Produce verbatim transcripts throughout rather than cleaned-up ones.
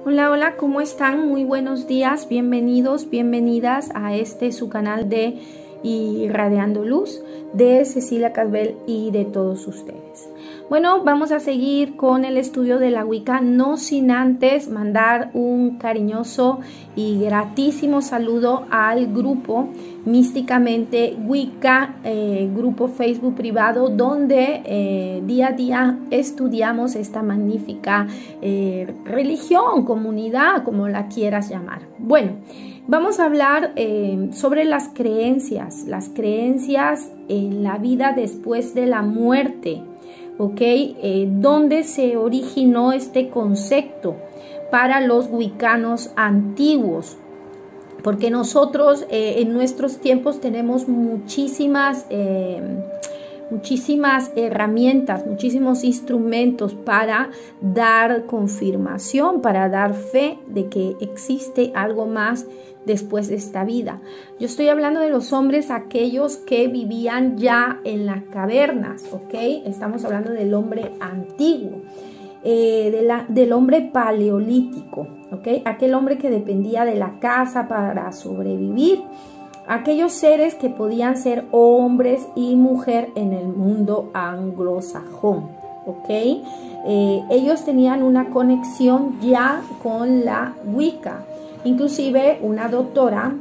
Hola, hola, ¿cómo están? Muy buenos días, bienvenidos, bienvenidas a este su canal de Irradiando Luz de Cecilia Casbel y de todos ustedes. Bueno, vamos a seguir con el estudio de la Wicca, no sin antes mandar un cariñoso y gratísimo saludo al grupo Místicamente Wicca, eh, grupo Facebook privado, donde eh, día a día estudiamos esta magnífica eh, religión, comunidad, como la quieras llamar. Bueno, vamos a hablar eh, sobre las creencias, las creencias en la vida después de la muerte. ¿Ok? Eh, ¿Dónde se originó este concepto para los wiccanos antiguos? Porque nosotros eh, en nuestros tiempos tenemos muchísimas, eh, muchísimas herramientas, muchísimos instrumentos para dar confirmación, para dar fe de que existe algo más después de esta vida. Yo estoy hablando de los hombres, aquellos que vivían ya en las cavernas, ¿ok? Estamos hablando del hombre antiguo, eh, de la, del hombre paleolítico, ¿ok? Aquel hombre que dependía de la caza para sobrevivir, aquellos seres que podían ser hombres y mujer en el mundo anglosajón, ¿ok? Eh, ellos tenían una conexión ya con la Wicca. Inclusive una doctora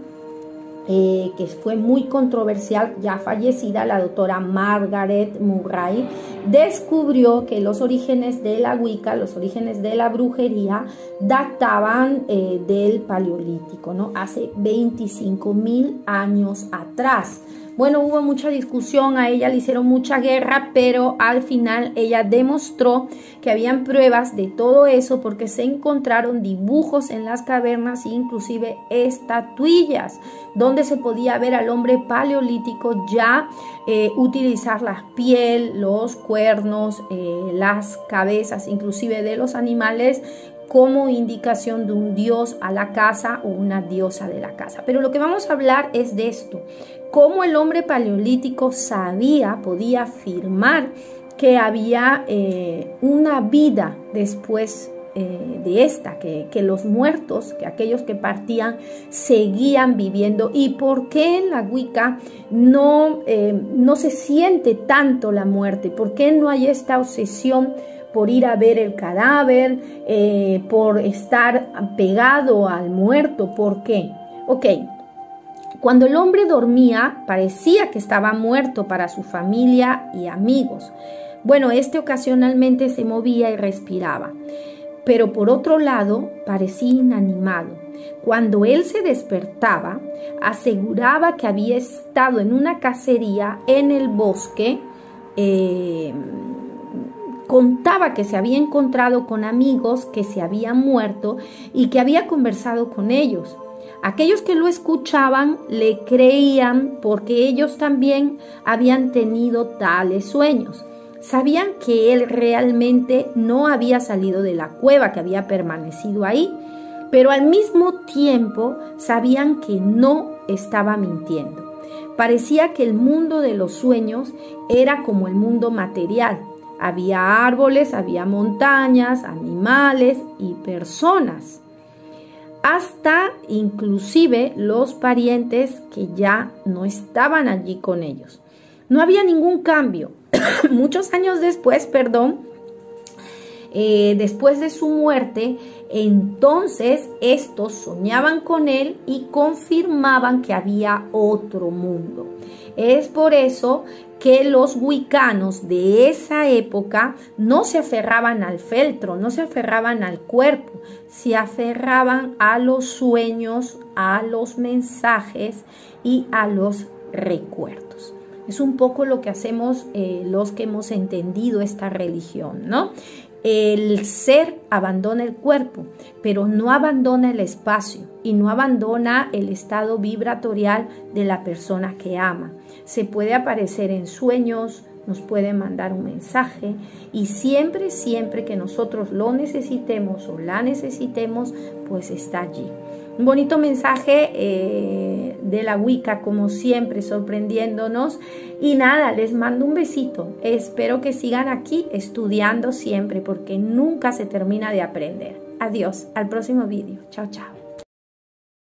eh, que fue muy controversial, ya fallecida, la doctora Margaret Murray, descubrió que los orígenes de la Wicca, los orígenes de la brujería, databan eh, del Paleolítico, ¿no? Hace veinticinco mil años atrás. Bueno, hubo mucha discusión, a ella le hicieron mucha guerra, pero al final ella demostró que habían pruebas de todo eso porque se encontraron dibujos en las cavernas e inclusive estatuillas donde se podía ver al hombre paleolítico ya eh, utilizar la piel, los cuernos, eh, las cabezas inclusive de los animales como indicación de un dios a la casa o una diosa de la casa. Pero lo que vamos a hablar es de esto, cómo el hombre paleolítico sabía, podía afirmar que había eh, una vida después eh, de esta, que, que los muertos, que aquellos que partían, seguían viviendo, y por qué en la Wicca no, eh, no se siente tanto la muerte, por qué no hay esta obsesión por ir a ver el cadáver, eh, por estar pegado al muerto. ¿Por qué? Ok, cuando el hombre dormía parecía que estaba muerto para su familia y amigos. Bueno, este ocasionalmente se movía y respiraba, pero por otro lado parecía inanimado. Cuando él se despertaba, aseguraba que había estado en una cacería en el bosque, eh, contaba que se había encontrado con amigos que se habían muerto y que había conversado con ellos. Aquellos que lo escuchaban le creían porque ellos también habían tenido tales sueños. Sabían que él realmente no había salido de la cueva, que había permanecido ahí, pero al mismo tiempo sabían que no estaba mintiendo. Parecía que el mundo de los sueños era como el mundo material. Había árboles, había montañas, animales y personas. Hasta inclusive los parientes que ya no estaban allí con ellos. No había ningún cambio. Muchos años después, perdón, eh, después de su muerte, entonces estos soñaban con él y confirmaban que había otro mundo. Es por eso que los wiccanos de esa época no se aferraban al feltro, no se aferraban al cuerpo, se aferraban a los sueños, a los mensajes y a los recuerdos. Es un poco lo que hacemos eh, los que hemos entendido esta religión, ¿no? El ser abandona el cuerpo, pero no abandona el espacio y no abandona el estado vibratorial de la persona que ama. Se puede aparecer en sueños, nos puede mandar un mensaje y siempre, siempre que nosotros lo necesitemos o la necesitemos, pues está allí. Un bonito mensaje eh, de la Wicca, como siempre, sorprendiéndonos. Y nada, les mando un besito. Espero que sigan aquí estudiando siempre, porque nunca se termina de aprender. Adiós, al próximo vídeo. Chao, chao.